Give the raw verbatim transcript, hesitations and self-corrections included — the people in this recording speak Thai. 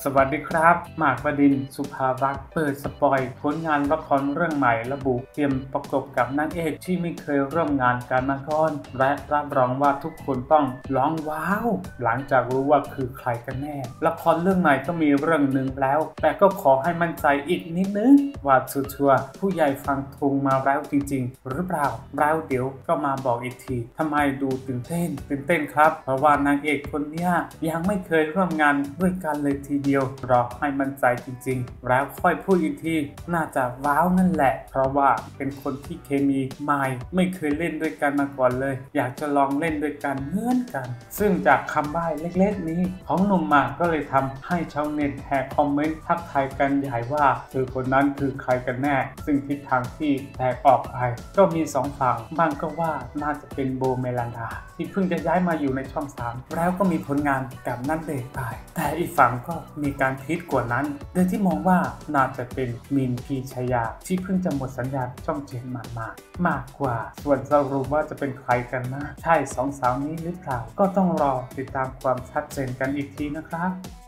สวัสดีครับหมากปดิน สุภารักษ์เปิดสปอยผลงานละครเรื่องใหม่ระบุเตรียมประกบกับนางเอกที่ไม่เคยร่วมงานกันมาก่อนและรับรองว่าทุกคนต้องร้องว้าวหลังจากรู้ว่าคือใครกันแน่ละครเรื่องใหม่ก็มีเรื่องหนึ่งแล้วแต่ก็ขอให้มั่นใจอีกนิดนึงว่าชัวร์ๆผู้ใหญ่ฟังธงมาแล้วจริงๆหรือเปล่าแล้วเดี๋ยวก็มาบอกอีกทีทำไมดูตื่นเต้นตื่นเต้นครับเพราะว่านางเอกคนเนี้ยยังไม่เคยร่วมงานด้วยกันเลยทีเดียวรอให้มั่นใจจริงๆแล้วค่อยพูดอีกทีน่าจะว้าวนั่นแหละเพราะว่าเป็นคนที่เคมีใหม่ไม่เคยเล่นด้วยกันมาก่อนเลยอยากจะลองเล่นด้วยกันเหมือนกันซึ่งจากคำใบ้เล็กๆนี้ของหนุ่มหมากก็เลยทำให้ชาวเน็ตแห่คอมเมนต์ทักทายกันใหญ่ว่าเธอคนนั้นคือใครกันแน่ซึ่งทิศทางที่แตกออกไปก็มีสองฝั่งบางก็ว่าน่าจะเป็นโบเมลันดาที่เพิ่งจะย้ายมาอยู่ในช่องสามแล้วก็มีผลงานกับณเดชน์ไปแต่อีกฝั่งก็มีการพิษกว่านั้นโดยที่มองว่าน่าจะเป็นมินพีชยาที่เพิ่งจะหมดสัญญาช่องเจ็ดมามามากกว่าส่วนสรุปว่าจะเป็นใครกันนะใช่สองสาวนี้หรือเปล่าก็ต้องรอติดตามความชัดเจนกันอีกทีนะครับ